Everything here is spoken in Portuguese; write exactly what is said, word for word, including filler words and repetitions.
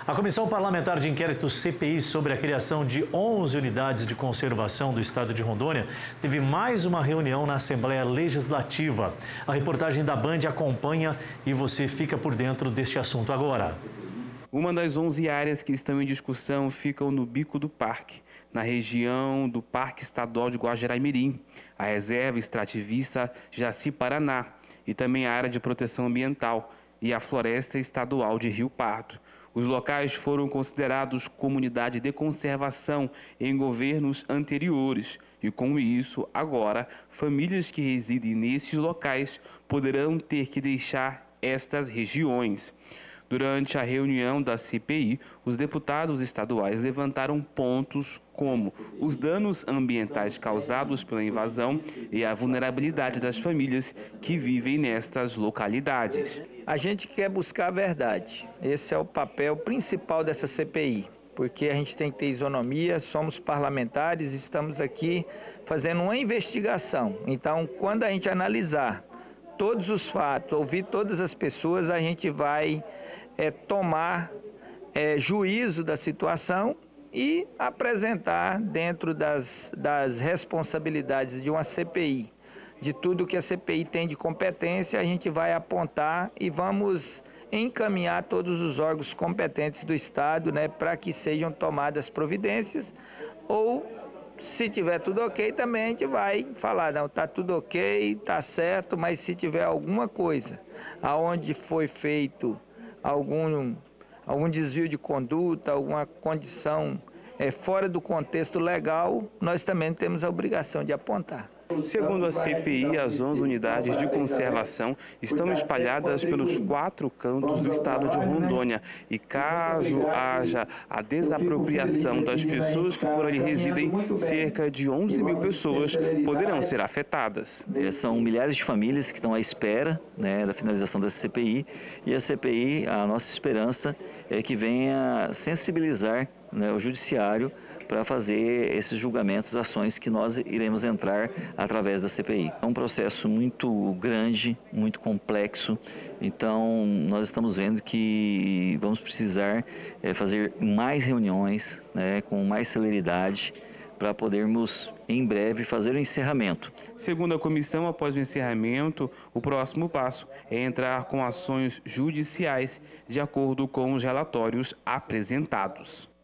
A Comissão Parlamentar de Inquérito C P I sobre a criação de onze unidades de conservação do estado de Rondônia teve mais uma reunião na Assembleia Legislativa. A reportagem da Band acompanha e você fica por dentro deste assunto agora. Uma das onze áreas que estão em discussão ficam no Bico do Parque, na região do Parque Estadual de Guajará-Mirim, a Reserva Extrativista Jaci-Paraná e também a Área de Proteção Ambiental e a Floresta Estadual de Rio Pardo. Os locais foram considerados comunidade de conservação em governos anteriores e, com isso, agora, famílias que residem nesses locais poderão ter que deixar estas regiões. Durante a reunião da C P I, os deputados estaduais levantaram pontos como os danos ambientais causados pela invasão e a vulnerabilidade das famílias que vivem nestas localidades. A gente quer buscar a verdade. Esse é o papel principal dessa C P I, porque a gente tem que ter isonomia, somos parlamentares, estamos aqui fazendo uma investigação. Então, quando a gente analisar todos os fatos, ouvir todas as pessoas, a gente vai é, tomar é, juízo da situação e apresentar dentro das, das responsabilidades de uma C P I. De tudo que a C P I tem de competência, a gente vai apontar e vamos encaminhar todos os órgãos competentes do Estado, né, para que sejam tomadas providências ou, se tiver tudo ok, também a gente vai falar, não, está tudo ok, está certo, mas se tiver alguma coisa aonde foi feito algum, algum desvio de conduta, alguma condição é, fora do contexto legal, nós também temos a obrigação de apontar. Segundo a C P I, as onze unidades de conservação estão espalhadas pelos quatro cantos do estado de Rondônia e, caso haja a desapropriação das pessoas que por ali residem, cerca de onze mil pessoas poderão ser afetadas. São milhares de famílias que estão à espera, né, da finalização dessa C P I, e a C P I, a nossa esperança é que venha sensibilizar, né, o judiciário para fazer esses julgamentos, ações que nós iremos entrar através da C P I. É um processo muito grande, muito complexo, então nós estamos vendo que vamos precisar é, fazer mais reuniões, né, com mais celeridade, para podermos, em breve, fazer o encerramento. Segundo a comissão, após o encerramento, o próximo passo é entrar com ações judiciais de acordo com os relatórios apresentados.